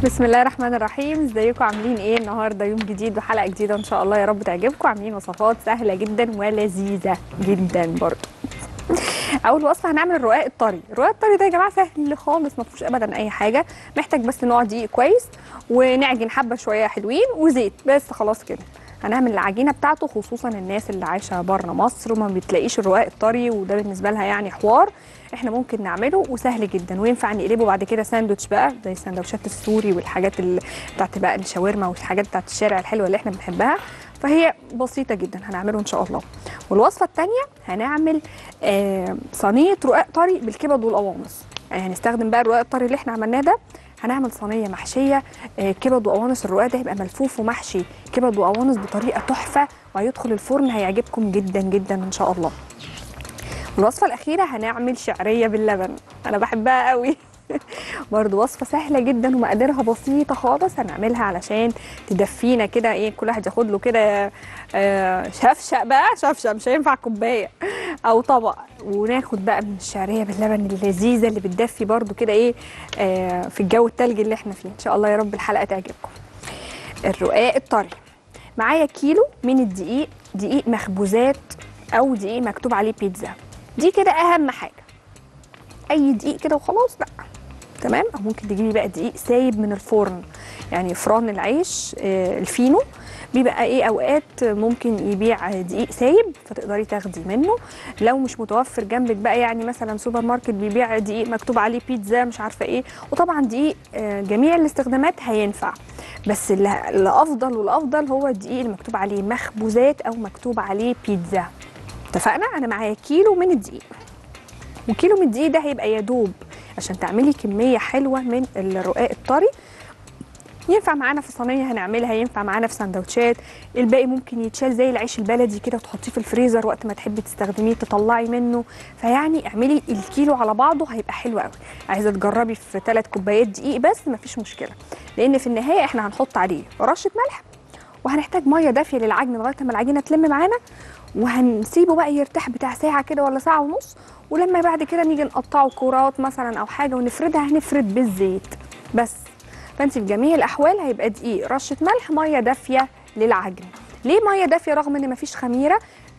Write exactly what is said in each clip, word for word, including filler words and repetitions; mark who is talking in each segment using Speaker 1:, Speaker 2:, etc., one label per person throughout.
Speaker 1: بسم الله الرحمن الرحيم. ازيكم عاملين ايه؟ النهارده يوم جديد وحلقه جديده ان شاء الله، يا رب تعجبكم. عاملين وصفات سهله جدا ولذيذه جدا برضه. اول وصفه هنعمل الرقاق الطري. الرقاق الطري ده يا جماعه سهل خالص، ما فيهوش ابدا اي حاجه، محتاج بس نوع دقيق كويس ونعجن حبه شويه حلوين وزيت بس، خلاص كده. هنعمل العجينه بتاعته، خصوصا الناس اللي عايشه بره مصر وما بتلاقيش الرقاق الطري وده بالنسبه لها يعني حوار، احنا ممكن نعمله وسهل جدا، وينفع نقلبه بعد كده ساندوتش بقى زي السندوتشات السوري والحاجات اللي بتاعت بقى الشاورما والحاجات بتاعت الشارع الحلوه اللي احنا بنحبها. فهي بسيطه جدا، هنعمله ان شاء الله. والوصفه الثانيه هنعمل آه صينيه رقاق طري بالكبد والقوانص. يعني هنستخدم بقى الرقاق الطري اللي احنا عملناه ده، هنعمل صينيه محشيه آه كبد وقوانص. الرقاق ده هيبقى ملفوف ومحشي كبد وقوانص بطريقه تحفه، وهيدخل الفرن هيعجبكم جدا جدا ان شاء الله. الوصفه الاخيره هنعمل شعريه باللبن، انا بحبها قوي. برضو وصفه سهله جدا ومقاديرها بسيطه خالص، هنعملها علشان تدفينا كده، ايه كل واحد ياخد له كده آه شفشق بقى، شفشق مش هينفع كوبايه او طبق، وناخد بقى من الشعريه باللبن اللذيذه اللي بتدفي برضو كده، ايه آه في الجو التلج اللي احنا فيه. ان شاء الله يا رب الحلقه تعجبكم. الرقاق الطري معايا كيلو من الدقيق، دقيق مخبوزات او دقيق مكتوب عليه بيتزا، دي كده اهم حاجه. اي دقيق كده وخلاص، لا تمام. او ممكن تجيبي بقى دقيق سايب من الفرن، يعني فران العيش آه الفينو بيبقى ايه اوقات ممكن يبيع دقيق سايب، فتقدري تاخدي منه. لو مش متوفر جنبك بقى، يعني مثلا سوبر ماركت بيبيع دقيق مكتوب عليه بيتزا مش عارفه ايه، وطبعا دقيق آه جميع الاستخدامات هينفع، بس الافضل والافضل هو الدقيق اللي مكتوب عليه مخبوزات او مكتوب عليه بيتزا. اتفقنا؟ انا معايا كيلو من الدقيق، وكيلو من الدقيق ده هيبقى يدوب عشان تعملي كميه حلوه من الرقاق الطري. ينفع معانا في صينيه هنعملها، ينفع معانا في سندوتشات، الباقي ممكن يتشال زي العيش البلدي كده وتحطيه في الفريزر وقت ما تحبي تستخدميه تطلعي منه. فيعني اعملي الكيلو على بعضه هيبقى حلو قوي. عايزه تجربي في ثلاث كوبايات دقيق بس مفيش مشكله، لان في النهايه احنا هنحط عليه رشه ملح، وهنحتاج ميه دافيه للعجن لغايه ما العجينه تلم معانا، وهنسيبه بقى يرتاح بتاع ساعه كده ولا ساعه ونص. ولما بعد كده نيجي نقطعه كرات مثلا او حاجه ونفردها، هنفرد بالزيت بس. فانت في جميع الاحوال هيبقى دقيق، رشه ملح، ميه دافيه للعجن. ليه ميه دافيه؟ رغم ان مفيش خميره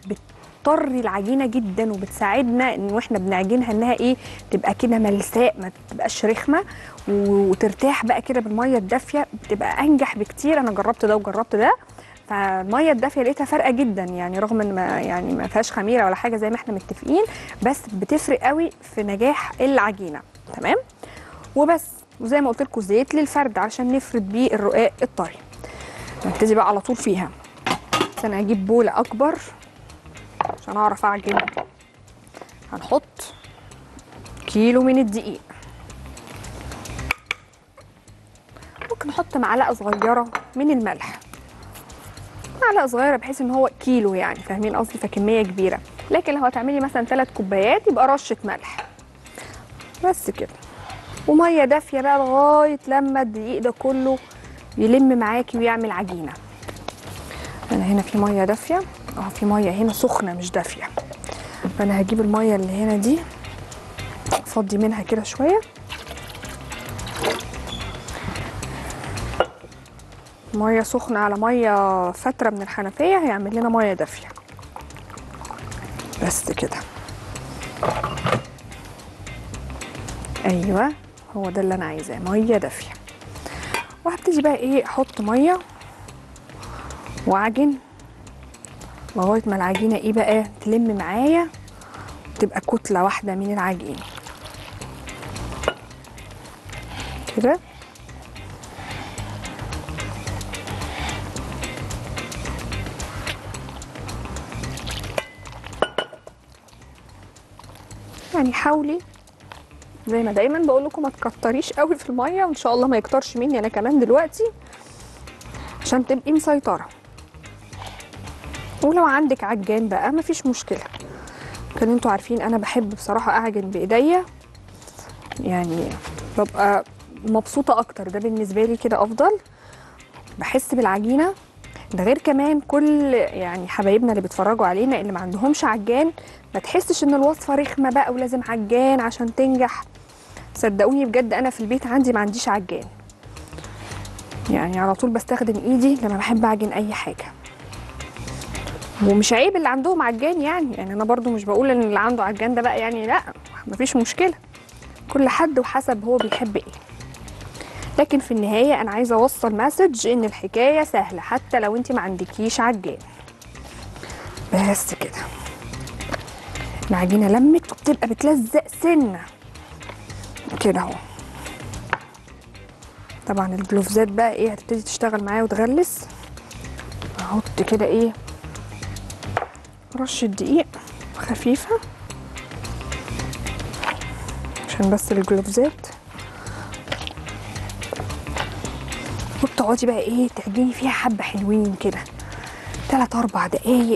Speaker 1: بتطري العجينه جدا وبتساعدنا ان واحنا بنعجنها انها ايه تبقى كده ملساء، ما تبقاش رخمه، وترتاح بقى كده بالميه الدافيه، بتبقى انجح بكتير. انا جربت ده وجربت ده، فالميه الدافيه لقيتها فارقه جدا، يعني رغم ان ما يعني ما فيهاش خميره ولا حاجه زي ما احنا متفقين، بس بتفرق قوي في نجاح العجينه. تمام. وبس، وزي ما قلت لكم زيت للفرد عشان نفرد بيه الرقاق الطري. نبتدي بقى على طول فيها، بس انا هجيب بوله اكبر عشان اعرف اعجن. هنحط كيلو من الدقيق، ممكن نحط معلقه صغيره من الملح، معلقه صغيره بحيث ان هو كيلو، يعني فاهمين قصدي، فكميه كبيره. لكن لو هتعملي مثلا ثلاث كوبايات يبقى رشه ملح بس كده، وميه دافيه بقى لغايه لما الدقيق ده كله يلم معاكي ويعمل عجينه. انا هنا في ميه دافيه، اه في ميه هنا سخنه مش دافيه، فانا هجيب الميه اللي هنا دي افضي منها كده شويه، ميه سخنه على ميه فتره من الحنفيه هيعمل لنا ميه دافيه بس كده. ايوه هو ده اللي انا عايزاه، ميه دافيه. وهبتدي بقى ايه احط ميه واعجن لغايه ما العجينه ايه بقى تلم معايا، تبقى كتله واحده من العجين كده. يعني حاولي زي ما دايما بقول لكم ما تكتريش قوي في الميه، وان شاء الله ما يكترش مني انا كمان دلوقتي عشان تبقي مسيطره. ولو عندك عجان بقى مفيش مشكله، كان انتوا عارفين انا بحب بصراحه اعجن بايديا، يعني ببقى مبسوطه اكتر، ده بالنسبه لي كده افضل، بحس بالعجينه. ده غير كمان كل يعني حبايبنا اللي بيتفرجوا علينا اللي ما عندهمش عجان، ما تحسش ان الوصفه رخمه بقى ولازم عجان عشان تنجح. صدقوني بجد انا في البيت عندي ما عنديش عجان، يعني على طول بستخدم ايدي لما بحب اعجن اي حاجه. ومش عيب اللي عندهم عجان، يعني يعني انا برضو مش بقول ان اللي عنده عجان ده بقى يعني لا، مفيش مشكله، كل حد وحسب هو بيحب ايه. لكن في النهايه انا عايزه اوصل مسج ان الحكايه سهله حتى لو انت ما عندكيش عجان. بس كده العجينه لمت وبتبقى بتلزق سنه كده اهو. طبعا الجلوفزات بقى ايه هتبتدي تشتغل معايا وتغلس. احط كده ايه رشه دقيق خفيفه عشان بس الجلوفزات، وبتقعدي بقى ايه تعجني فيها حبه حلوين كده تلات اربع دقايق،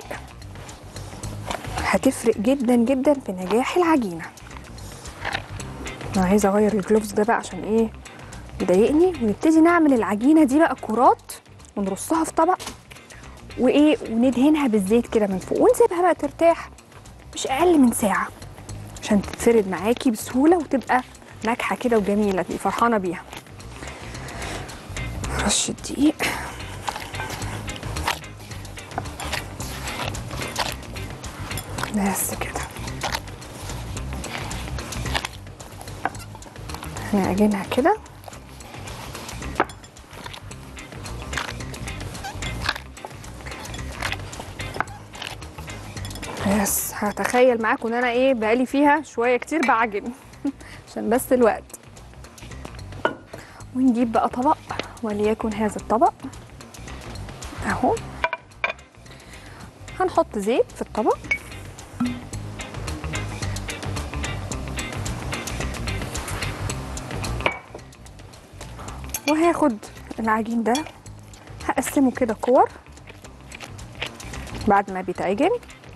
Speaker 1: هتفرق جدا جدا في نجاح العجينه. انا عايزه اغير الجلوفز ده بقى عشان ايه يضايقني، ونبتدي نعمل العجينه دي بقى كرات ونرصها في طبق وايه وندهنها بالزيت كده من فوق ونسيبها بقى ترتاح مش اقل من ساعه عشان تتفرد معاكي بسهوله وتبقى ناجحه كده وجميله تبقي فرحانه بيها. رشه دقيق بس كده هنعجنها كده. بس هتخيل معاكم ان انا ايه بقالي فيها شويه كتير بعجن عشان بس الوقت. ونجيب بقى طبق وليكن هذا الطبق اهو، هنحط زيت في الطبق وهاخد العجين ده هقسمه كده كور بعد ما بيتعجن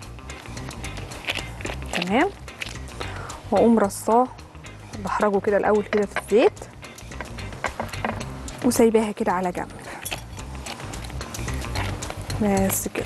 Speaker 1: تمام، واقوم رصاه بحرجه كده الاول كده في الزيت وسايباها كده على جنب. بس كده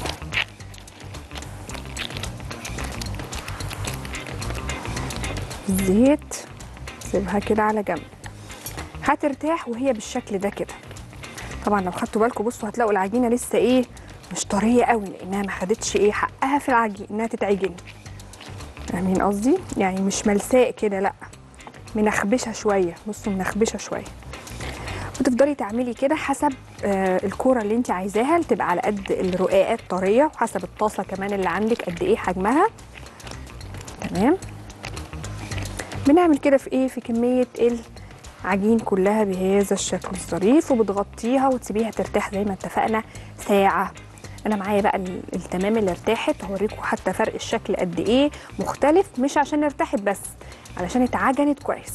Speaker 1: الزيت سيبها كده على جنب هترتاح وهي بالشكل ده كده. طبعا لو خدتوا بالكم بصوا هتلاقوا العجينه لسه ايه مش طريه قوي لانها ما خدتش ايه حقها في العجين انها تتعجن، فاهمين قصدي؟ يعني مش ملساء كده لا، منخبشه شويه، بصوا منخبشه شويه. وتفضلي تعملي كده حسب آه الكوره اللي انت عايزاها اللي تبقى على قد الرقاقات طريه، وحسب الطاسه كمان اللي عندك قد ايه حجمها. تمام، بنعمل كده في ايه في كميه العجين كلها بهذا الشكل الظريف، وبتغطيها وتسيبيها ترتاح زي ما اتفقنا ساعه. انا معايا بقى التمام اللي ارتاحت، هوريكم حتى فرق الشكل قد ايه مختلف، مش عشان ارتاحت بس علشان اتعجنت كويس.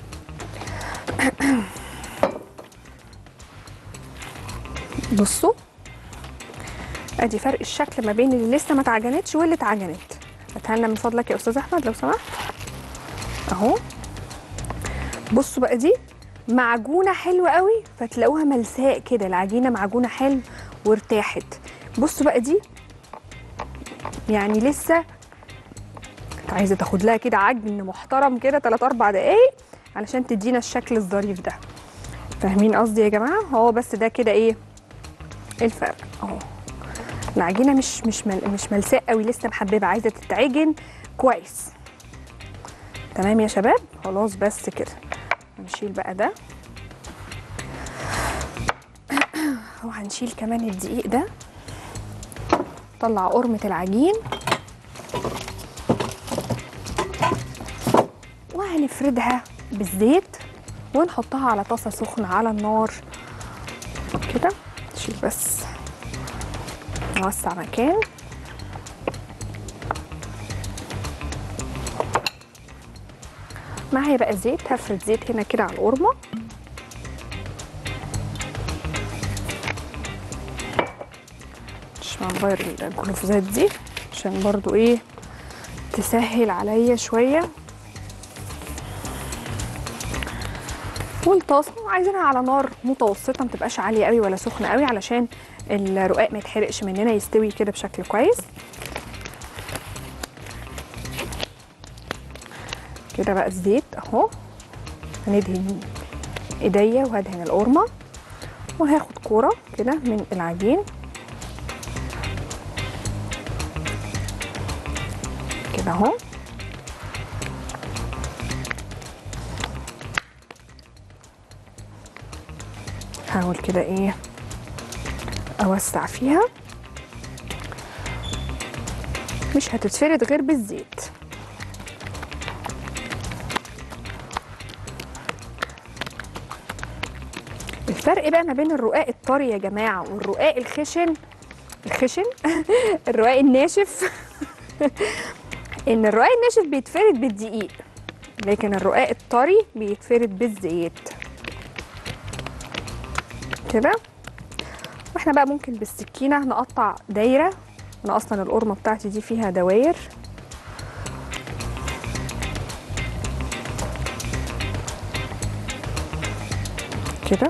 Speaker 1: بصوا ادي فرق الشكل ما بين اللي لسه ما اتعجنتش واللي اتعجنت. هاتها لنا من فضلك يا استاذ احمد لو سمحت اهو. بصوا بقى دي معجونه حلوه قوي فتلاقوها ملساء كده، العجينه معجونه حلو وارتاحت. بصوا بقى دي يعني لسه عايزه تاخد لها كده عجن محترم كده تلات اربع دقايق علشان تدينا الشكل الظريف ده. فاهمين قصدي يا جماعه؟ هو بس ده كده ايه الفرق اهو. العجينه مش مش مل مش ملساء قوي، لسه محببه عايزه تتعجن كويس. تمام يا شباب، خلاص بس كده هنشيل بقى ده وهنشيل كمان الدقيق ده. طلع قرمه العجين وهنفردها بالزيت ونحطها على طاسه سخنه على النار كده. نشيل بس نوسع مكان. معايا بقى زيت، هفرد زيت هنا كده على القرمه عشان نغير الجلوفزات دي عشان برضو ايه تسهل عليا شويه. والطاسه عايزينها على نار متوسطه، ما تبقاش عاليه قوي ولا سخنه قوي علشان الرقاق ما يتحرقش مننا، يستوي كده بشكل كويس كده. بقى الزيت اهو، هندهن ايديا وهدهن القرمه وهاخد كوره كده من العجين كده اهو، هحاول كده ايه اوسع فيها، مش هتتفرد غير بالزيت. الفرق بقى ما بين الرقاق الطري يا جماعه والرقاق الخشن الخشن الرقاق الناشف ان الرقاق الناشف بيتفرد بالدقيق، لكن الرقاق الطري بيتفرد بالزيت كده. واحنا بقى ممكن بالسكينه نقطع دايره، انا اصلا القرمه بتاعتي دي فيها دواير كده.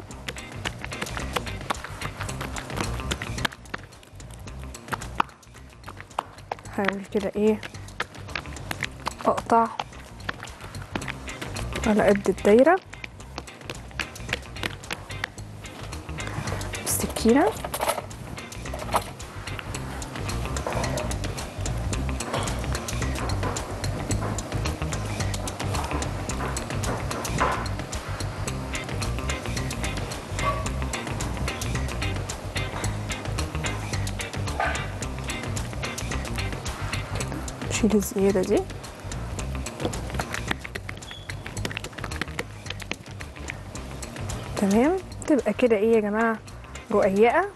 Speaker 1: هحاول كده ايه اقطع على قد الدايره بالسكينه. نشيل الزياده دي تمام. تبقى كده ايه يا جماعه رقيقه.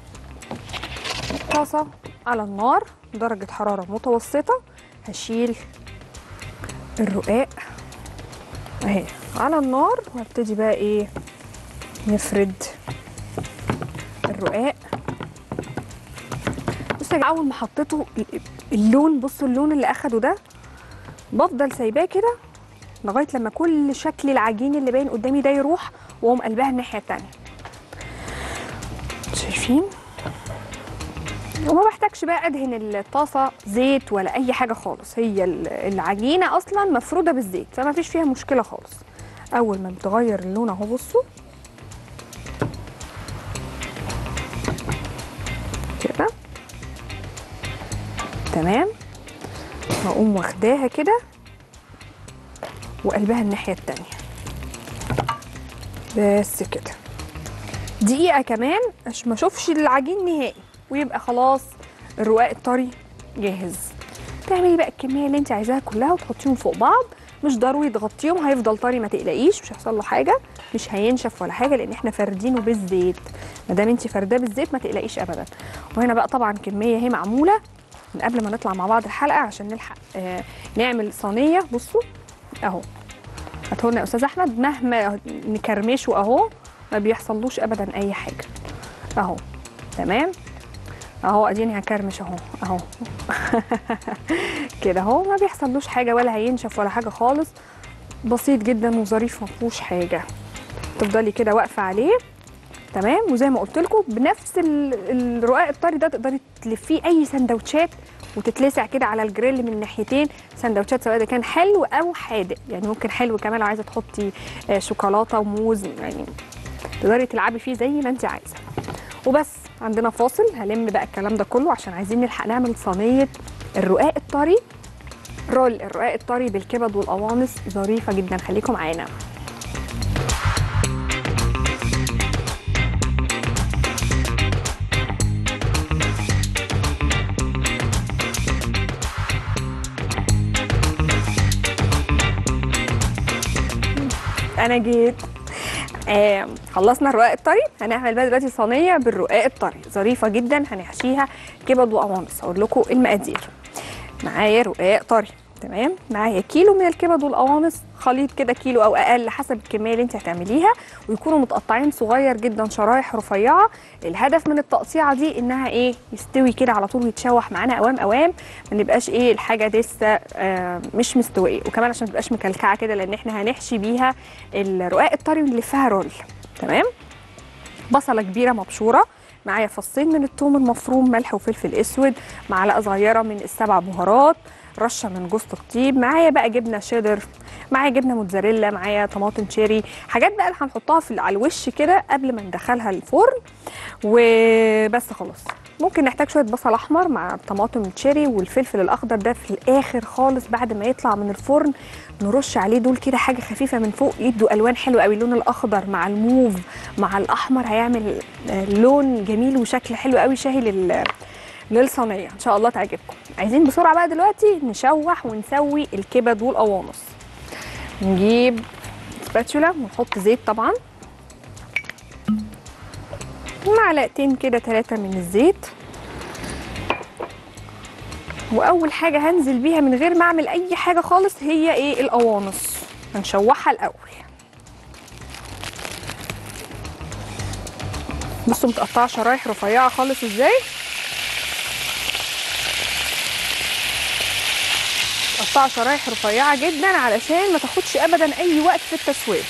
Speaker 1: طاسه على النار درجه حراره متوسطه، هشيل الرقاق اهي على النار وهبتدي بقى ايه نفرد الرقاق. بصوا يا جماعه اول ما حطيته اللون، بصوا اللون اللي اخده ده، بفضل سايباه كده لغايه لما كل شكل العجين اللي باين قدامي ده يروح، واقوم قلبها الناحيه التانيه. شايفين؟ وما بحتاجش بقى ادهن الطاسه زيت ولا اي حاجه خالص، هي العجينه اصلا مفروده بالزيت فما فيش فيها مشكله خالص. اول ما بتغير اللون اهو بصوا كده تمام، هقوم واخداها كده وقلبها الناحيه التانيه بس كده. دقيقه كمان عشان ما اشوفش العجين نهائي، ويبقى خلاص الرقاق الطري جاهز. تعملي بقى الكميه اللي انت عايزاها كلها وتحطيهم فوق بعض، مش ضروري تغطيهم، هيفضل طري ما تقلقيش، مش هيحصل له حاجه، مش هينشف ولا حاجه لان احنا فاردينه بالزيت. ما دام انت فرداه بالزيت ما تقلقيش ابدا. وهنا بقى طبعا كميه اهي معموله من قبل ما نطلع مع بعض الحلقه عشان نلحق آه نعمل صينيه. بصوا اهو، هاتهولنا يا استاذ احمد، مهما نكرمشه اهو ما بيحصلوش ابدا اي حاجه اهو تمام اهو. اديني هكرمش اهو اهو كده اهو، ما بيحصلوش حاجه ولا هينشف ولا حاجه خالص، بسيط جدا وظريف ما فيهوش حاجه. تفضلي كده واقفه عليه تمام. وزي ما قلت لكم بنفس الرقاق الطري ده تقدري تلفيه اي سندوتشات وتتلسع كده على الجريل من ناحيتين، سندوتشات سواء ده كان حلو او حادق، يعني ممكن حلو كمان لو عايزه تحطي شوكولاته وموز، يعني تقدري تلعبي فيه زي ما انت عايزه. وبس عندنا فاصل هلم بقى الكلام ده كله عشان عايزين نلحق نعمل صينيه الرقاق الطري، رول الرقاق الطري بالكبد والقوانص، ظريفه جدا. خليكم معانا. انا جيت آه خلصنا الرقاق الطري، هنعمل بقى دلوقتي صينيه بالرقاق الطري ظريفه جدا، هنحشيها كبد وقوانص. اقول لكم المقادير. معايا رقاق طري تمام، معايا كيلو من الكبد والقوانص، خليط كده كيلو او اقل حسب الكميه اللي انت هتعمليها، ويكونوا متقطعين صغير جدا شرايح رفيعه. الهدف من التقطيعه دي انها ايه يستوي كده على طول ويتشوح معانا اوام اوام، ما نبقاش ايه الحاجه لسه آه مش مستويه، وكمان عشان ما تبقاش مكلكعه كده لان احنا هنحشي بيها الرقاق الطري ونلفها رول تمام. بصله كبيره مبشوره، معايا فصين من الثوم المفروم، ملح وفلفل اسود، معلقه صغيره من السبع بهارات، رشه من جوز الطيب، معايا بقى جبنه شيدر، معايا جبنه موتزاريلا، معايا طماطم شيري، حاجات بقى اللي هنحطها في على الوش كده قبل ما ندخلها الفرن وبس خلاص. ممكن نحتاج شويه بصل احمر مع الطماطم الشيري والفلفل الاخضر ده في الاخر خالص بعد ما يطلع من الفرن، نرش عليه دول كده حاجه خفيفه من فوق يدوا الوان حلوه قوي. اللون الاخضر مع الموف مع الاحمر هيعمل لون جميل وشكل حلو قوي شاهي لل للصينيه، ان شاء الله تعجبكم. عايزين بسرعه بقى دلوقتي نشوح ونسوي الكبد والقوانص. نجيب سباتشولا ونحط زيت طبعا، معلقتين كده ثلاثه من الزيت، واول حاجه هنزل بيها من غير ما اعمل اي حاجه خالص هي ايه؟ القوانص. هنشوحها الاول. بصوا متقطعه شرايح رفيعه خالص ازاي، متقطعه شرايح رفيعه جدا علشان ما تاخدش ابدا اي وقت في التسويه.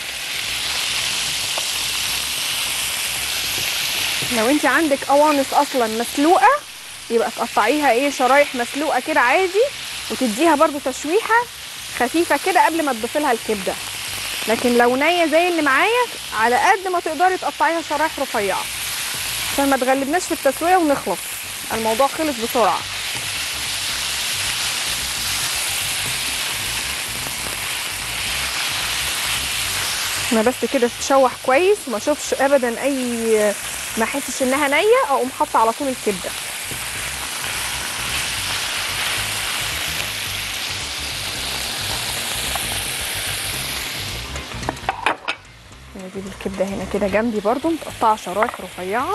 Speaker 1: لو انت عندك قوانص اصلا مسلوقه يبقى تقطعيها ايه؟ شرايح مسلوقه كده عادي، وتديها برضو تشويحه خفيفه كده قبل ما تضيفي لها الكبده. لكن لو نيه زي اللي معايا على قد ما تقدري تقطعيها شرايح رفيعه عشان ما تغلبناش في التسويه ونخلص، الموضوع خلص بسرعه. انا بس كده تتشوح كويس وما اشوفش ابدا اي، ما احسش انها نيه، اقوم حاطه على طول الكبده. نجيب الكبده هنا كده جنبي برضو متقطعه شرايح رفيعه،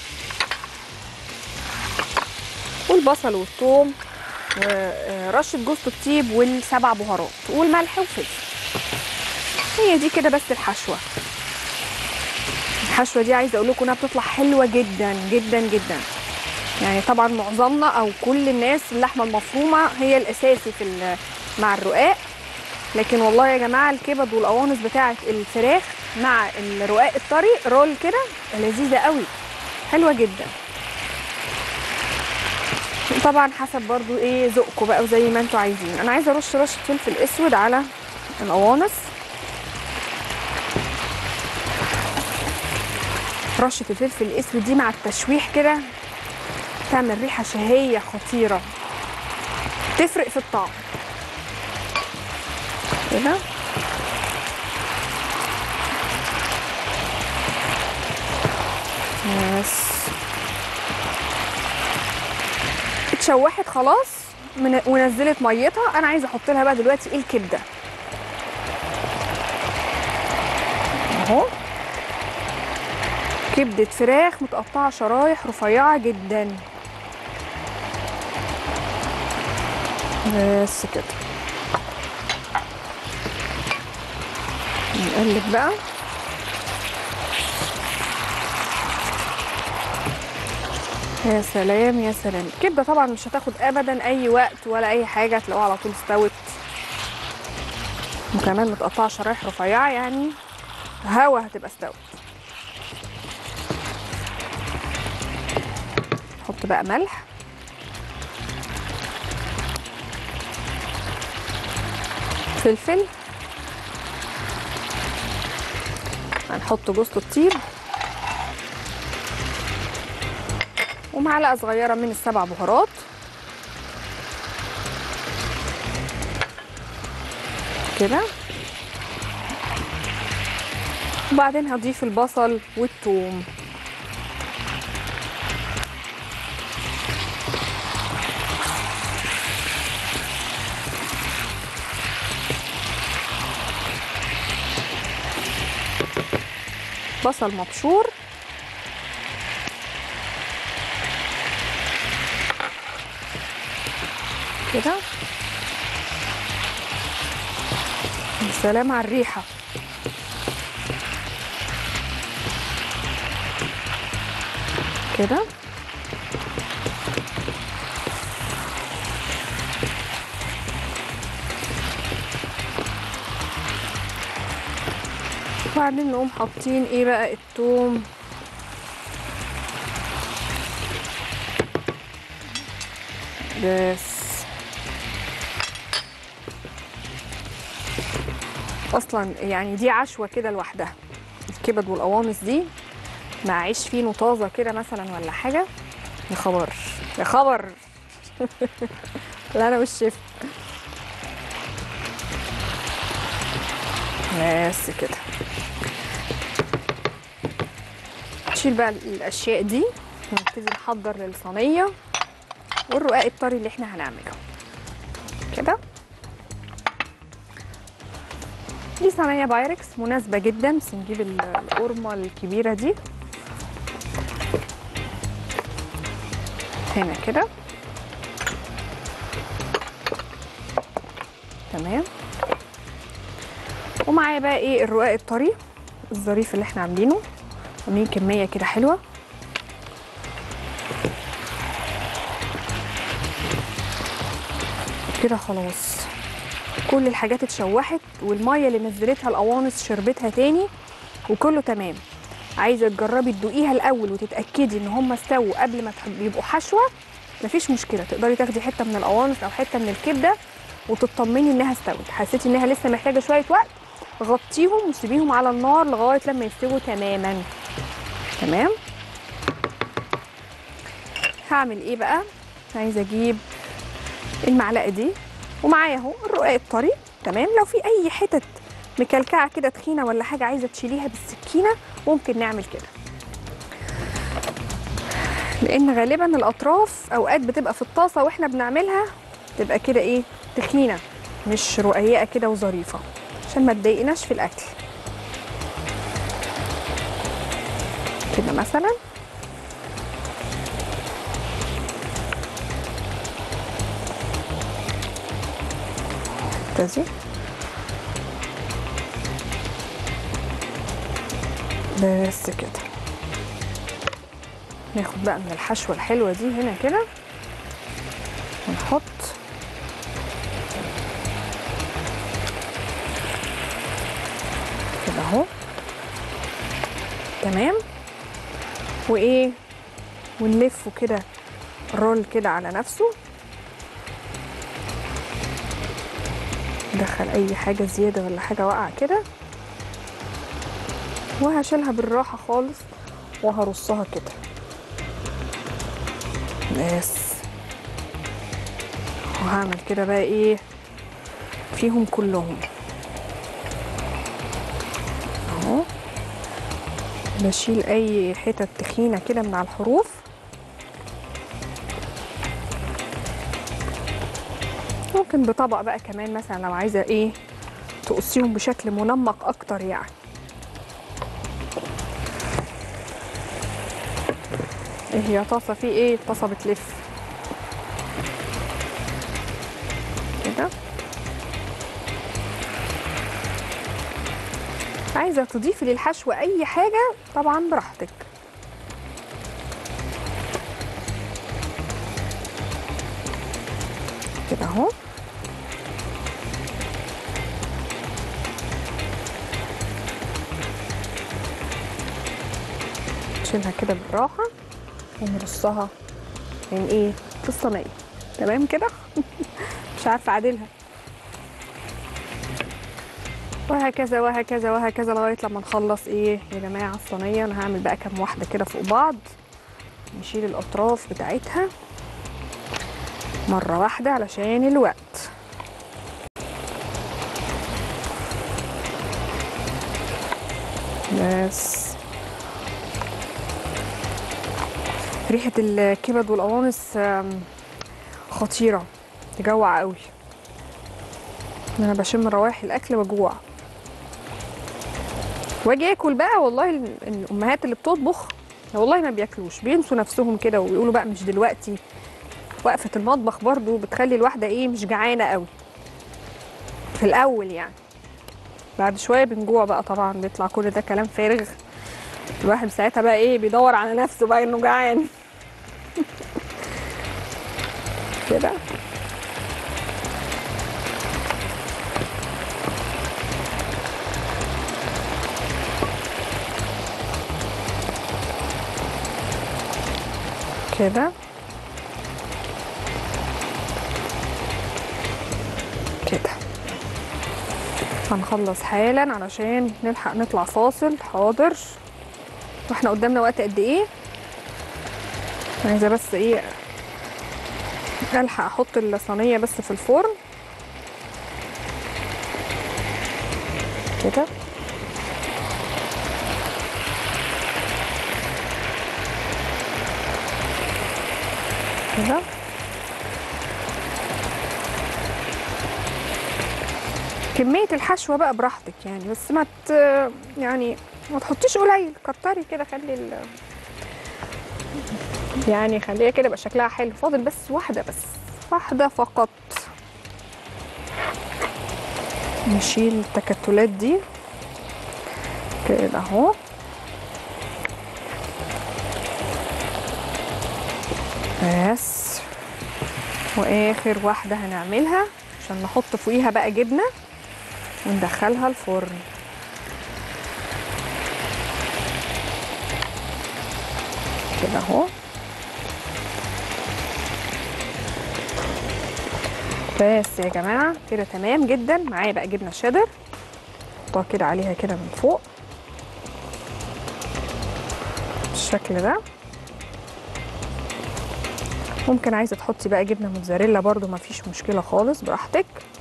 Speaker 1: والبصل والثوم ورشه جوز الطيب والسبع بهارات والملح وفلفل. هي دي كده بس الحشوه. الحشوه دي عايزه اقول لكم انها بتطلع حلوه جدا جدا جدا. يعني طبعا معظمنا او كل الناس اللحمه المفرومه هي الاساسي في مع الرقاق، لكن والله يا جماعه الكبد والقوانص بتاعه الفراخ مع الرقاق الطري رول كده لذيذه قوي، حلوه جدا. طبعا حسب برضو ايه ذوقكم بقى وزي ما انتوا عايزين. انا عايزه ارش رشه فلفل اسود على القوانص، رشه الفلفل الاسود دي مع التشويح كده تعمل ريحه شهيه خطيره، تفرق في الطعم كده. بس اتشوحت خلاص ونزلت ميتها. انا عايزه احط لها بقى دلوقتي ايه؟ الكبده اهو، كبده فراخ متقطعه شرايح رفيعه جدا. بس كده نقلب بقى. يا سلام يا سلام. الكبده طبعا مش هتاخد ابدا اي وقت ولا اي حاجه، هتلاقوها على طول استوت، وكمان متقطعه شرايح رفيعه يعني هوا هتبقى استوت. نحط بقى ملح، فلفل، هنحط جوز الطيب، ومعلقه صغيره من السبع بهارات كده، وبعدين هضيف البصل والثوم. بصل مبشور، كده. السلام على الريحه. كده وبعدين نقوم حاطين ايه بقى؟ الثوم، بس اصلا يعني دي عشوه كده لوحدها، الكبد والقوانص دي مع عيش فينو طازه كده مثلا ولا حاجه. يا خبر يا خبر. لا انا مش شيف. بس كده نشيل بقى الاشياء دي ونبتدي نحضر للصينيه والرقاق الطري اللي احنا هنعمله كده. دي صينيه بايركس مناسبه جدا، بس نجيب القرمه الكبيره دي هنا كده. تمام. ومعايا بقى ايه الرقاق الطري الظريف اللي احنا عاملينه، عاملين كميه كده حلوه. كده خلاص كل الحاجات اتشوحت والميه اللي نزلتها القوانص شربتها تاني وكله تمام. عايزه تجربي تدوقيها الاول وتتاكدي ان هم استووا قبل ما يبقوا حشوه، مفيش مشكله، تقدري تاخدي حته من القوانص او حته من الكبده وتطمني انها استوت. حسيتي انها لسه محتاجه شويه وقت، غطيهم وسيبيهم على النار لغايه لما يستووا تماما. تمام. هعمل ايه بقى؟ عايزه اجيب المعلقه دي ومعايا اهو الرقاق الطري. تمام. لو في اي حتت مكلكعه كده تخينه ولا حاجه عايزه تشيليها بالسكينه ممكن نعمل كده، لان غالبا الاطراف اوقات بتبقى في الطاسه واحنا بنعملها تبقى كده ايه تخينه مش رقيقه كده وظريفه، عشان ما تضايقناش في الاكل كده مثلا. تزي بس كده. ناخد بقى من الحشوه الحلوه دي هنا كده ونحط كده اهو. تمام. وايه ونلفه كده رول كده على نفسه، ندخل اي حاجه زياده ولا حاجه واقعه كده، وهشيلها بالراحه خالص وهرصها كده بس. وهعمل كده بقى ايه فيهم كلهم اهو. بشيل اي حتت تخينه كده من على الحروف، ممكن بطبق بقى كمان مثلا لو عايزه ايه تقصيهم بشكل منمق اكتر يعني. ايه هي طاسه في ايه الطاسه بتلف كده. عايزه تضيفي للحشو اي حاجه طبعا براحتك كده اهو. نشيلها كده بالراحه ونرصها من ايه في الصينيه. تمام كده. مش عارفه اعدلها. وهكذا وهكذا وهكذا لغايه لما نخلص ايه يا جماعه الصينيه. انا هعمل بقى كام واحده كده فوق بعض، نشيل الاطراف بتاعتها مره واحده علشان الوقت. بس ريحه الكبد والقوانص خطيره تجوع قوي. انا بشم روايح الاكل وجوع واجي اكل بقى. والله الامهات اللي بتطبخ والله ما بياكلوش، بينسوا نفسهم كده ويقولوا بقى مش دلوقتي. وقفه المطبخ برضو بتخلي الواحده ايه مش جعانه قوي في الاول يعني، بعد شويه بنجوع بقى طبعا بيطلع كل ده كلام فارغ. الواحد ساعتها بقى ايه بيدور على نفسه بقى انه جعان. كده كده كده هنخلص حالا علشان نلحق نطلع فاصل. حاضر. واحنا قدامنا وقت قد ايه؟ عايزه بس ايه الحق احط الصينيه بس في الفرن كده. كده كمية الحشوة بقى براحتك يعني، بس ما ت... يعني ما تحطيش قليل، كتري كده، خلي ال... يعني خليها كده يبقى شكلها حلو. فاضل بس واحدة، بس واحدة فقط. نشيل التكتلات دي كده اهو. بس واخر واحدة هنعملها عشان نحط فوقيها بقى جبنة وندخلها الفرن. كده اهو. بس يا جماعه كده تمام جدا. معايا بقى جبنه شيدر، احطها كده عليها كده من فوق بالشكل ده. ممكن عايزه تحطي بقى جبنه موتزاريلا برده مفيش مشكله خالص، براحتك.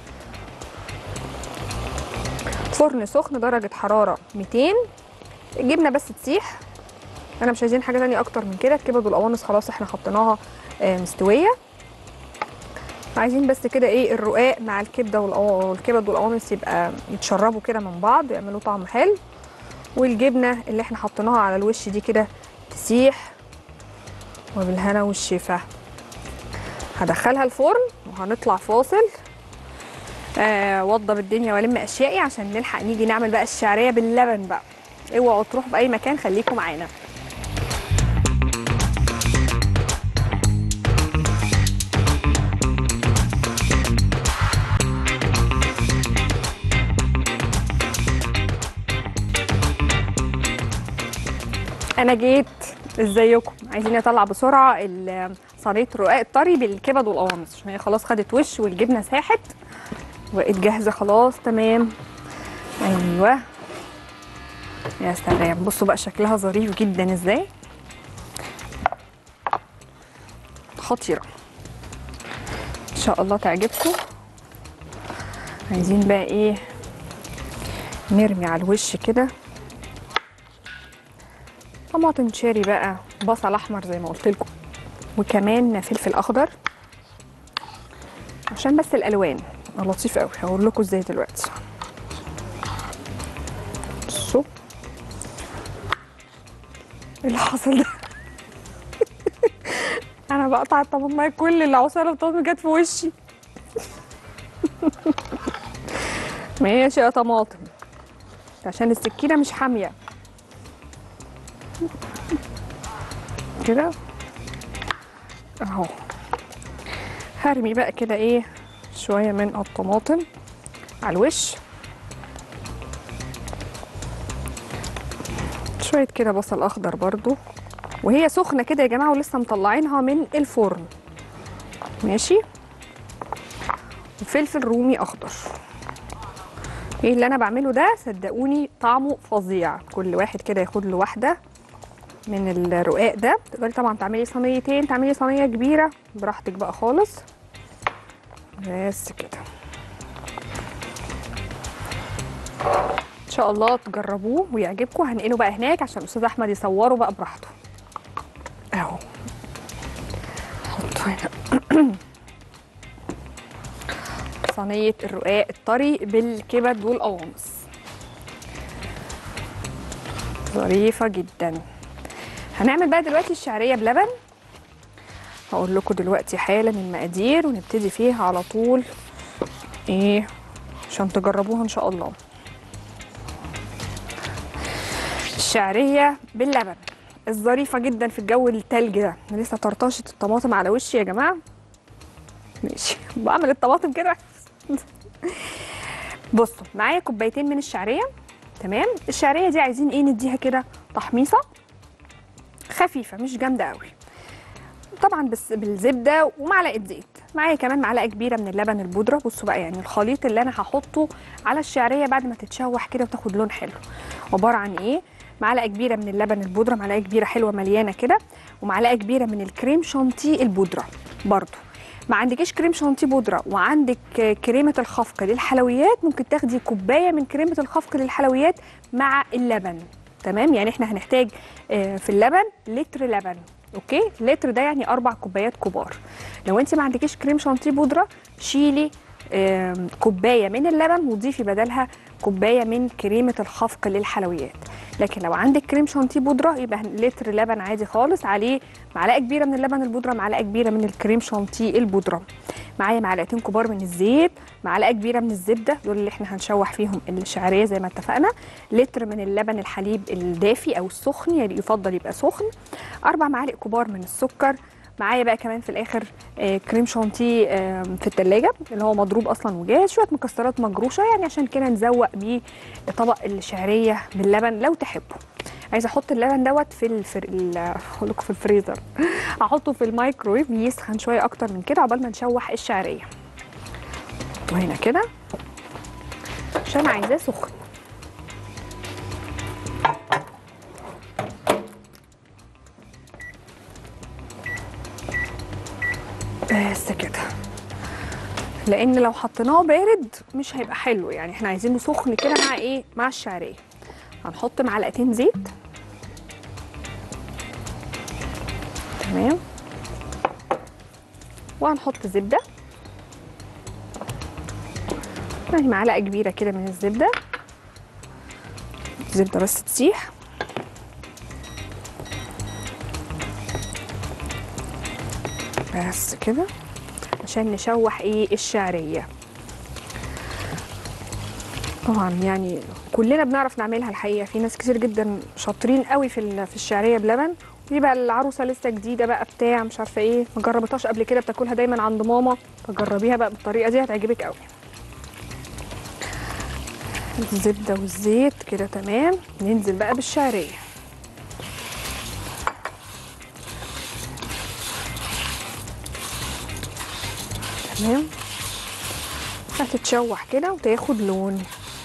Speaker 1: فرن سخن درجه حراره ميتين. الجبنه بس تسيح، انا مش عايزين حاجه ثانيه اكتر من كده. الكبد والقوانص خلاص احنا حطيناها مستويه. عايزين بس كده ايه الرقاق مع الكبده والكبد والقوانص يبقى يتشربوا كده من بعض، يعملوا طعم حلو. والجبنه اللي احنا حطيناها على الوش دي كده تسيح، وبالهنا والشفا. هدخلها الفرن وهنطلع فاصل. آه وضب الدنيا والم اشيائي عشان نلحق نيجي نعمل بقى الشعريه باللبن بقى. اوعوا تروحوا باي مكان، خليكم معانا. انا جيت. ازيكم؟ عايزين نطلع بسرعه صينيه الرقاق الطري بالكبد والقوانص عشان هي خلاص خدت وش والجبنه ساحت وبقت جاهزه خلاص. تمام. ايوه يا سلام، بصوا بقى شكلها ظريف جدا ازاي، خطيره. ان شاء الله تعجبكم. عايزين بقى ايه نرمي على الوش كده طماطم شيري بقى، بصل احمر زي ما قلت لكم، وكمان فلفل اخضر عشان بس الالوان لطيف قوي. هقول لكم ازاي دلوقتي. بصوا ايه اللي حصل ده. انا بقطع الطماطم، كل العصاره الطماطم جت في وشي. ماشي يا طماطم، عشان السكينه مش حاميه كده اهو. هرمي بقى كده ايه شويه من الطماطم على الوش، شويه كده بصل اخضر برضو وهي سخنه كده يا جماعه ولسه مطلعينها من الفرن. ماشي. وفلفل رومي اخضر. ايه اللي انا بعمله ده صدقوني طعمه فظيع. كل واحد كده ياخد له واحده من الرقاق ده. تقدري طبعا تعملي صينيتين، تعملي صينيه كبيره براحتك بقى خالص. بس كده ان شاء الله تجربوه ويعجبكم. هنقله بقى هناك عشان الاستاذ احمد يصوره بقى براحته اهو. حطه هنا. صينيه الرقاق الطري بالكبد والقوانص ظريفه جدا. هنعمل بقى دلوقتي الشعريه بلبن. هقول لكم دلوقتي حالا المقادير ونبتدي فيها على طول ايه عشان تجربوها ان شاء الله. الشعريه باللبن الظريفه جدا في الجو التلج ده. انا لسه طرطشت الطماطم على وشي يا جماعه. ماشي. بعمل الطماطم كده. بصوا معايا كوبايتين من الشعريه. تمام. الشعريه دي عايزين ايه نديها كده تحميصه خفيفه مش جامده قوي. طبعا بس بالزبده ومعلقه زيت. معايا كمان معلقه كبيره من اللبن البودره. بصوا بقى يعني الخليط اللي انا هحطه على الشعريه بعد ما تتشوح كده وتاخد لون حلو عباره عن ايه؟ معلقه كبيره من اللبن البودره، معلقه كبيره حلوه مليانه كده، ومعلقه كبيره من الكريم شانتيه البودره. برضو ما عندكيش كريم شانتيه بودره وعندك كريمه الخفق للحلويات، ممكن تاخدي كوبايه من كريمه الخفق للحلويات مع اللبن. تمام؟ يعني احنا هنحتاج في اللبن لتر لبن. اوكي؟ لتر ده يعني اربع كوبايات كبار. لو انت ما عندكيش كريم شانتيه بودره شيلي كوبايه من اللبن وضيفي بدلها كوبايه من كريمه الخفق للحلويات. لكن لو عندك كريم شانتيه بودره يبقى لتر لبن عادي خالص عليه معلقه كبيره من اللبن البودره، معلقه كبيره من الكريم شانتيه البودره. معايا معلقتين كبار من الزيت، معلقه كبيره من الزبده، دول اللي احنا هنشوح فيهم الشعريه زي ما اتفقنا، لتر من اللبن الحليب الدافي او السخن، يعني يفضل يبقى سخن، اربع معالق كبار من السكر. معايا بقى كمان في الاخر آه كريم شانتيه آه في التلاجة اللي هو مضروب اصلا وجاهز، شويه مكسرات مجروشه يعني عشان كده نزوق بيه طبق الشعريه باللبن لو تحبوا. عايزه احط اللبن دوت في الفر... اقول لكم في الفريزر احطه في الميكرويف يسخن شويه اكتر من كده عقبال ما نشوح الشعريه. وهنا كده عشان عايزاه سخن. بس كده، لان لو حطيناه بارد مش هيبقى حلو، يعني احنا عايزينه سخن كده مع ايه؟ مع الشعريه. هنحط معلقتين زيت. تمام. وهنحط زبده، يعني معلقه كبيره كده من الزبده، الزبده بس تسيح. بس كده عشان نشوح ايه؟ الشعريه. طبعا يعني كلنا بنعرف نعملها الحقيقه، في ناس كتير جدا شاطرين قوي في في الشعريه بلبن. دي بقى العروسه لسه جديده بقى بتاع مش عارفه ايه، ما جربتهاش قبل كده، بتاكلها دايما عند ماما، فجربيها بقى بالطريقه دي هتعجبك قوي. الزبده والزيت كده تمام. ننزل بقى بالشعريه. تمام. هتتشوح كده وتاخد لون.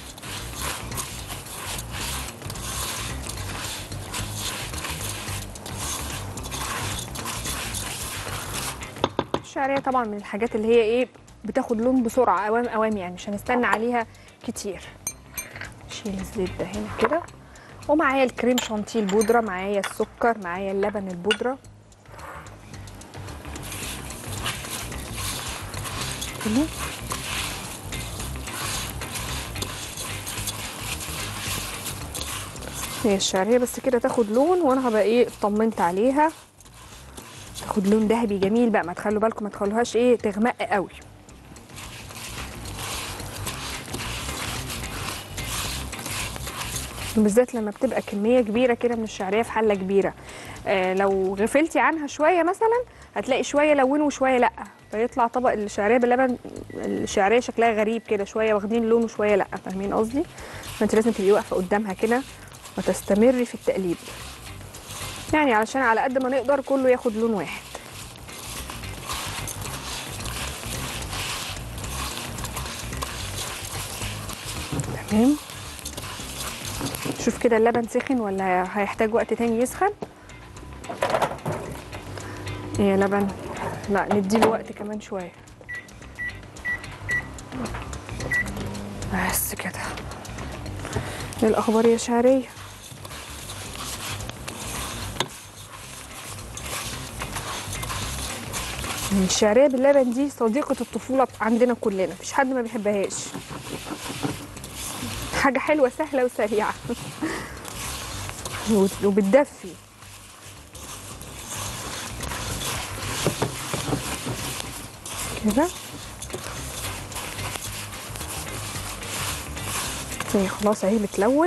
Speaker 1: الشعريه طبعا من الحاجات اللي هي ايه بتاخد لون بسرعه، اوام اوام يعني مش هنستنى عليها كتير. شيل الزيت ده هنا كده، ومعايا الكريم شانتيه البودره، معايا السكر، معايا اللبن البودره كده. هي الشعريه بس كده تاخد لون، وانا هبقى ايه اطمنت عليها تاخد لون ذهبي جميل بقى. ما تخلوا بالكم ما تخلوهاش ايه تغمق قوي. بالذات لما بتبقى كميه كبيره كده من الشعريه في حله كبيره، آه لو غفلتي عنها شويه مثلا هتلاقي شويه لون وشويه لا، فيطلع طبق الشعريه باللبن الشعريه شكلها غريب كده، شويه واخدين لون وشويه لا. فاهمين قصدي؟ فانت لازم تبقي واقفه قدامها كده وتستمري في التقليب، يعني علشان على قد ما نقدر كله ياخد لون واحد. تمام. شوف كده اللبن سخن ولا هيحتاج وقت تاني يسخن؟ ايه لبن؟ لا نديله وقت كمان شويه. بس كده. ايه الاخبار يا شعريه؟ الشعريه باللبن دي صديقه الطفوله عندنا كلنا، مفيش حد ما بيحبهاش. حاجه حلوه سهله وسريعه وبتدفي. كده هي خلاص اهي بتلون.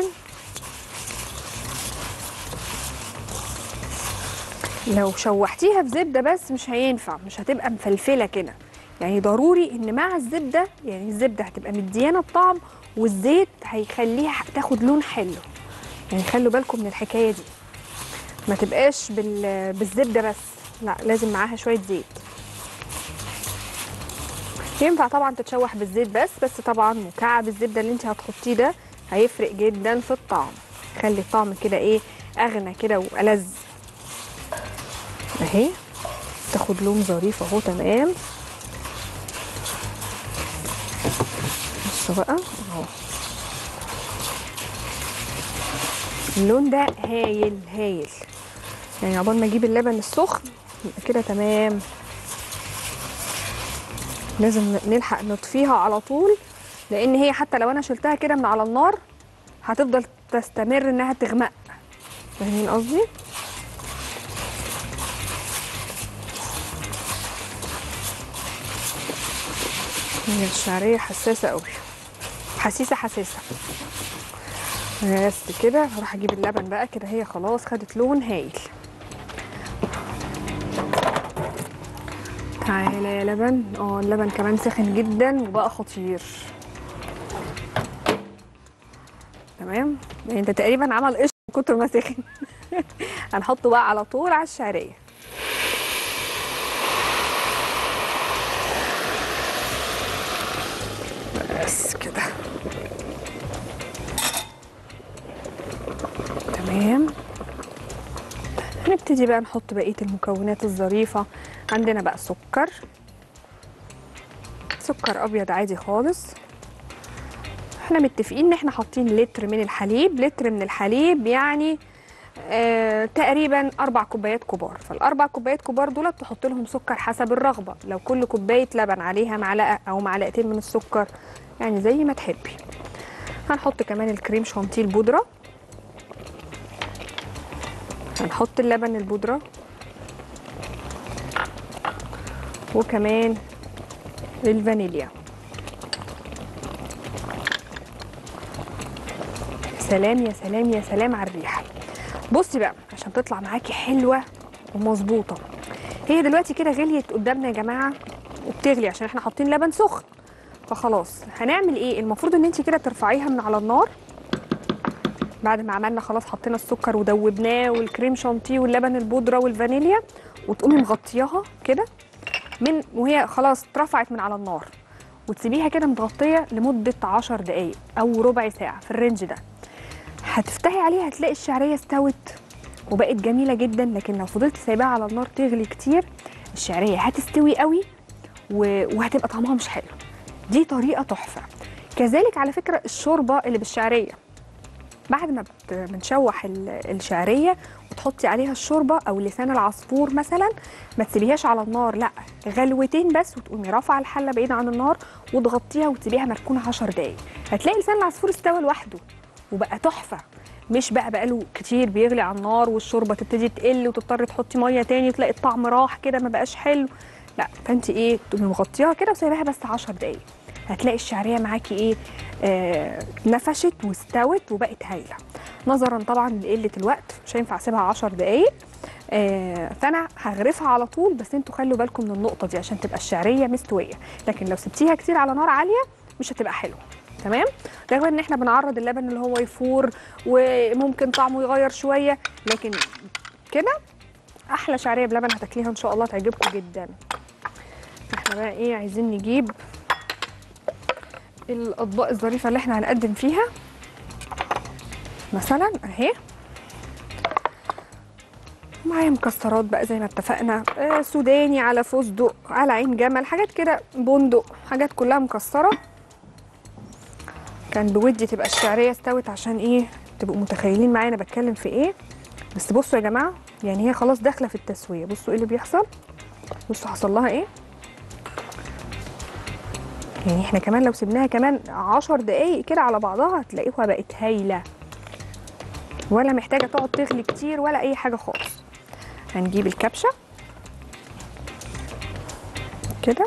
Speaker 1: لو شوحتيها في زبده بس مش هينفع، مش هتبقى مفلفله كده، يعني ضروري ان مع الزبده، يعني الزبده هتبقى مديانه الطعم والزيت هيخليها تاخد لون حلو. يعني خلوا بالكم من الحكايه دي، ما تبقاش بالزبده بس، لا لازم معاها شويه زيت. ينفع طبعا تتشوح بالزيت بس بس طبعا مكعب الزبده اللي انت هتحطيه ده هيفرق جدا في الطعم، خلي الطعم كده ايه اغنى كده والذ. اهي تاخد لون ظريف اهو. تمام. بصوا بقى اهو اللون ده هايل هايل، يعني عقبال ما اجيب اللبن السخن يبقى كده تمام. لازم نلحق نطفيها على طول، لان هي حتى لو انا شلتها كده من على النار هتفضل تستمر انها تغمق. فاهمين قصدي؟ هي الشعريه حساسه قوي، حسيسه حساسه. بس كده هروح اجيب اللبن بقى كده، هي خلاص خدت لون هايل. تعالى يا لبن. اه اللبن كمان سخن جدا وبقى خطير. تمام، يعني انت تقريبا عمل قشر من كتر ما سخن. هنحطه بقى على طول على الشعريه. بس كده تمام. هنبتدي بقى نحط بقيه المكونات الظريفه. عندنا بقى سكر، سكر ابيض عادي خالص. احنا متفقين ان احنا حاطين لتر من الحليب، لتر من الحليب يعني آه تقريبا اربع كوبايات كبار، فالاربع كوبايات كبار دول تحط لهم سكر حسب الرغبه. لو كل كوبايه لبن عليها معلقه او معلقتين من السكر، يعني زي ما تحبي. هنحط كمان الكريم شانتيه البودره، هنحط اللبن البودره، وكمان الفانيليا. سلام يا سلام يا سلام على الريحه. بصي بقى عشان تطلع معاكي حلوه ومظبوطه، هي دلوقتي كده غليت قدامنا يا جماعه وبتغلي عشان احنا حاطين لبن سخن. فخلاص هنعمل ايه؟ المفروض ان انت كده ترفعيها من على النار بعد ما عملنا خلاص، حطينا السكر ودوبناه والكريم شانتيه واللبن البودره والفانيليا، وتقومي مغطياها كده من وهي خلاص اترفعت من على النار، وتسيبيها كده متغطيه لمده عشر دقايق او ربع ساعه في الرينج ده. هتفتحي عليها هتلاقي الشعريه استوت وبقت جميله جدا. لكن لو فضلت سايباها على النار تغلي كتير الشعريه هتستوي قوي وهتبقى طعمها مش حلو. دي طريقه تحفه. كذلك على فكره الشوربه اللي بالشعريه، بعد ما بنشوح الشعريه وتحطي عليها الشوربه او لسان العصفور مثلا، ما تسيبيهاش على النار، لا غلوتين بس، وتقومي رافعه الحله بعيد عن النار وتغطيها وتسيبيها مركونه عشر دقايق، هتلاقي لسان العصفور استوى لوحده وبقى تحفه. مش بقى بقاله كتير بيغلي على النار والشوربه تبتدي تقل وتضطري تحطي ميه تاني تلاقي الطعم راح كده ما بقاش حلو. لا فانت ايه تقومي مغطياها كده وسايباها بس عشر دقايق، هتلاقي الشعريه معاكي ايه آه نفشت واستوت وبقت هايله. نظرا طبعا لقله الوقت مش هينفع اسيبها عشر دقايق، آه فانا هغرفها على طول. بس انتوا خلوا بالكم من النقطه دي عشان تبقى الشعريه مستويه، لكن لو سبتيها كتير على نار عاليه مش هتبقى حلوه. تمام، رغم ان احنا بنعرض اللبن اللي هو يفور وممكن طعمه يغير شويه، لكن كده احلى شعريه بلبن هتاكليها ان شاء الله تعجبكم جدا. احنا بقى ايه عايزين نجيب الاطباق الظريفه اللي احنا هنقدم فيها. مثلا اهي معايا مكسرات بقى زي ما اتفقنا، آه سوداني على فستق على عين جمل، حاجات كده بندق، حاجات كلها مكسره. كان بودي تبقى الشعريه استوت عشان ايه تبقوا متخيلين معايا انا بتكلم في ايه. بس بصوا يا جماعه يعني هي خلاص داخله في التسويه. بصوا ايه اللي بيحصل، بصوا حصل لها ايه. يعني احنا كمان لو سيبناها كمان عشر دقايق كده على بعضها هتلاقيها بقت هايله، ولا محتاجه تقعد تغلي كتير ولا اي حاجه خالص. هنجيب الكبشه كده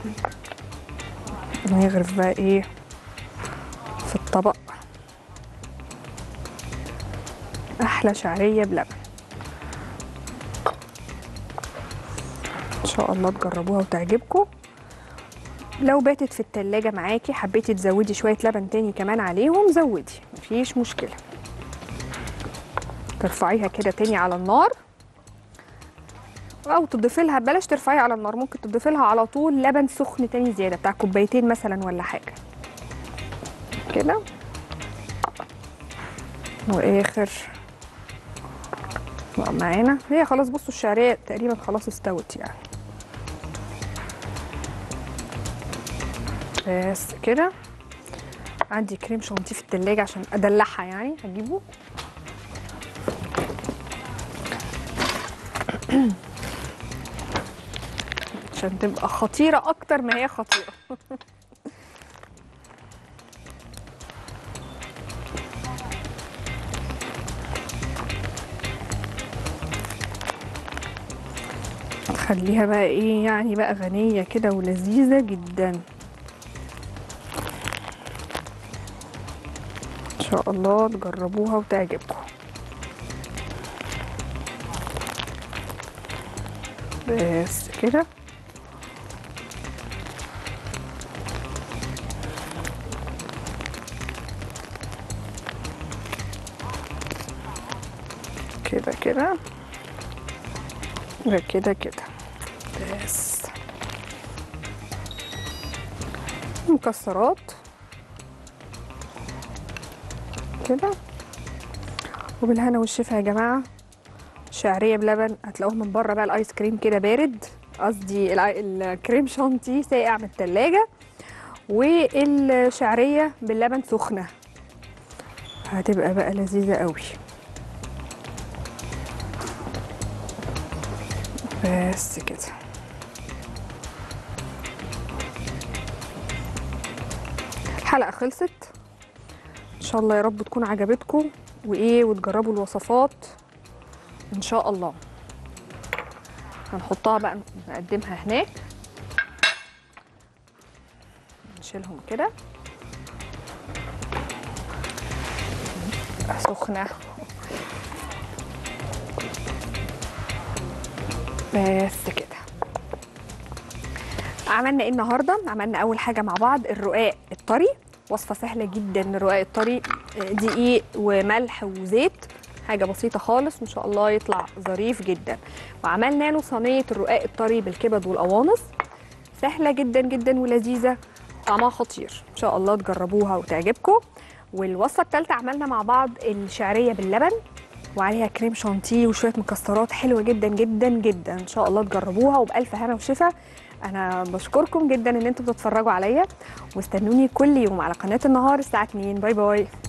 Speaker 1: ونغرف بقى ايه في الطبق. احلى شعريه بلبن ان شاء الله تجربوها وتعجبكم. لو باتت في التلاجة معاكي حبيتي تزودي شويه لبن تاني كمان عليهم زودي، مفيش مشكله. ترفعيها كده تاني على النار او تضيفي لها، بلاش ترفعي على النار، ممكن تضيفي لها على طول لبن سخن تاني زياده بتاع كوبايتين مثلا ولا حاجه كده. واخر بقى معانا هي خلاص، بصوا الشعريه تقريبا خلاص استوت يعني. بس كده. عندي كريم شانتيه في التلاجة عشان ادلعها يعني، هجيبه عشان تبقى خطيرة اكتر ما هي خطيرة. خليها بقى ايه يعني بقى غنية كده ولذيذة جدا ان شاء الله. تجربوها وتعجبكم. بس كده. كده كده كده كده. بس مكسرات كده، وبالهنا والشفا يا جماعه. شعريه بلبن، هتلاقوه من بره بقى الايس كريم كده بارد، قصدي الكريم شانتيه ساقع من التلاجة، والشعريه باللبن سخنه، هتبقى بقى لذيذه قوي. بس كده. الحلقه خلصت ان شاء الله، يا رب تكون عجبتكم وايه وتجربوا الوصفات ان شاء الله. هنحطها بقى نقدمها هناك، نشيلهم كده سخنه. بس كده. عملنا ايه النهارده؟ عملنا اول حاجه مع بعض الرقاق الطري، وصفه سهله جدا. الرقاق الطري دقيق وملح وزيت، حاجه بسيطه خالص، وان شاء الله يطلع ظريف جدا. وعملنا له صينيه الرقاق الطري بالكبد والقوانص، سهله جدا جدا ولذيذه، طعمها خطير، ان شاء الله تجربوها وتعجبكم. والوصفه الثالثه عملنا مع بعض الشعريه باللبن وعليها كريم شانتيه وشويه مكسرات، حلوه جدا جدا جدا، ان شاء الله تجربوها وبالف هنا وشفا. انا بشكركم جدا ان انتم بتتفرجوا عليا، واستنوني كل يوم على قناه النهار الساعه اتنين. باي باي.